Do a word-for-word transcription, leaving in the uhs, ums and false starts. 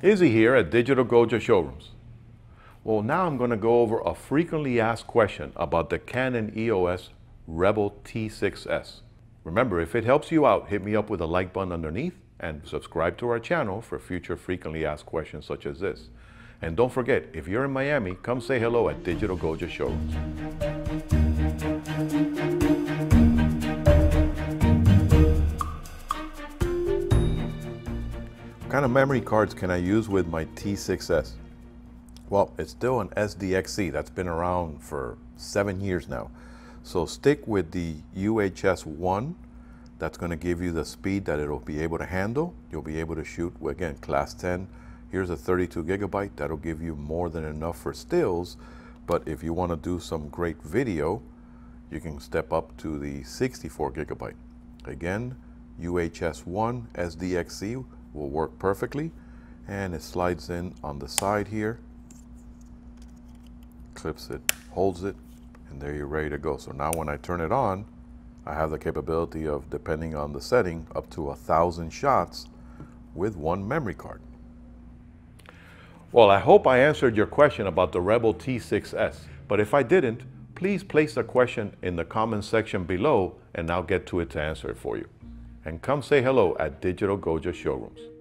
Izzy here at Digital Goja Showrooms. Well, now I'm going to go over a frequently asked question about the Canon E O S Rebel T six S. Remember, if it helps you out, hit me up with a like button underneath and subscribe to our channel for future frequently asked questions such as this. And don't forget, if you're in Miami, come say hello at Digital Goja Showrooms. What kind of memory cards can I use with my T six S? Well, it's still an S D X C that's been around for seven years now. So stick with the U H S one. That's going to give you the speed that it'll be able to handle. You'll be able to shoot, again, class ten. Here's a thirty-two gigabyte. That'll give you more than enough for stills. But if you want to do some great video, you can step up to the sixty-four gigabyte. Again, U H S one S D X C will work perfectly. And it slides in on the side here. Clips it, holds it, and there you're ready to go. So now when I turn it on, I have the capability of, depending on the setting, up to a thousand shots with one memory card. Well, I hope I answered your question about the Rebel T six S, but if I didn't, please place a question in the comment section below and I'll get to it to answer it for you. And come say hello at Digital Goja Showrooms.